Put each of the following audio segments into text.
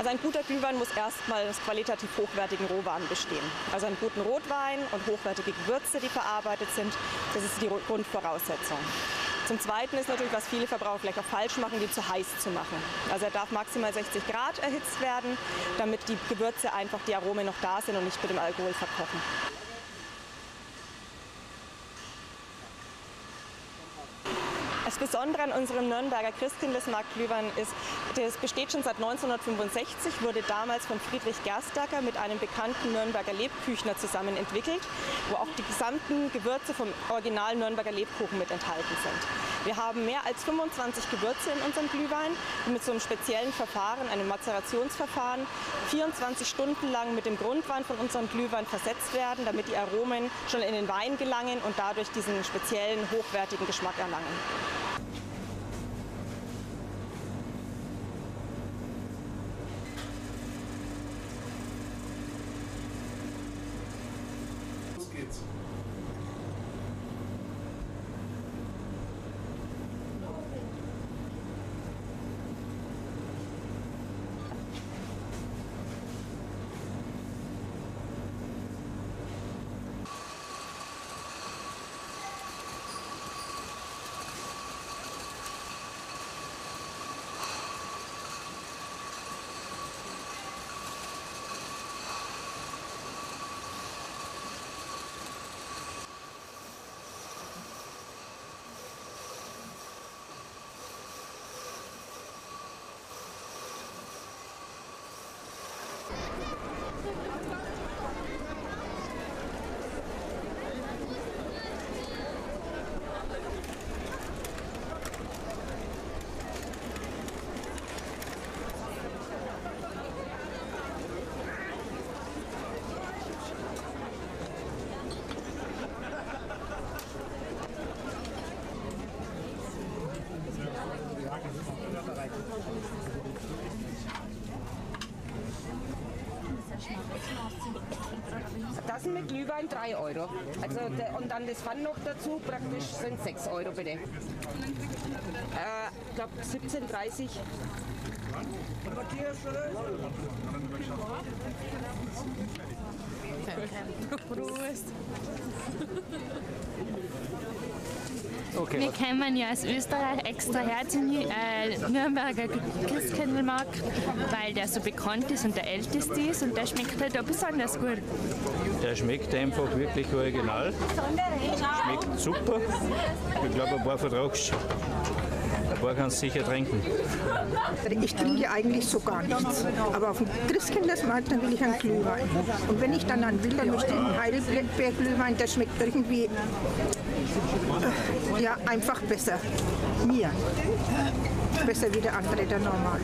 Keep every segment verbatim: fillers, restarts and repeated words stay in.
Also ein guter Glühwein muss erstmal aus qualitativ hochwertigen Rohwaren bestehen. Also einen guten Rotwein und hochwertige Gewürze, die verarbeitet sind, das ist die Grundvoraussetzung. Zum Zweiten ist natürlich, was viele Verbraucher vielleicht auch falsch machen, die zu heiß zu machen. Also er darf maximal sechzig Grad erhitzt werden, damit die Gewürze einfach, die Aromen noch da sind und nicht mit dem Alkohol verkochen. Das Besondere an unserem Nürnberger Christkindlesmarkt-Glühwein ist, das besteht schon seit neunzehnhundertfünfundsechzig, wurde damals von Friedrich Gerstacker mit einem bekannten Nürnberger Lebküchner zusammen entwickelt, wo auch die gesamten Gewürze vom originalen Nürnberger Lebkuchen mit enthalten sind. Wir haben mehr als fünfundzwanzig Gewürze in unserem Glühwein, die mit so einem speziellen Verfahren, einem Mazerationsverfahren, vierundzwanzig Stunden lang mit dem Grundwein von unserem Glühwein versetzt werden, damit die Aromen schon in den Wein gelangen und dadurch diesen speziellen, hochwertigen Geschmack erlangen. Los geht's. Tassen mit Glühwein drei Euro. Also, und dann das Pfann noch dazu, praktisch sind sechs Euro bitte. Äh, ich glaube siebzehn dreißig. Prost. Okay, Wir kommen ja aus Österreich extra her zum äh, Nürnberger Christkindlmarkt, weil der so bekannt ist und der älteste ist und der schmeckt halt auch besonders gut. der schmeckt einfach wirklich original. Schmeckt super. Ich glaube, ein paar vertragst Ein paar kannst du sicher trinken. Ich trinke eigentlich so gar nichts. Aber auf dem Christkindlesmarkt, dann will ich einen Glühwein. Und wenn ich dann einen will, dann möchte ich einen Heidelbeer-Glühwein, der schmeckt irgendwie äh, ja, einfach besser. Mir. Besser wie der andere, der normale.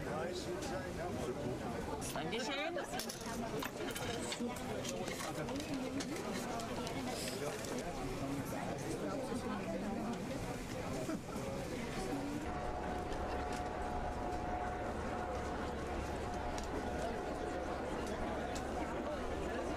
Dankeschön.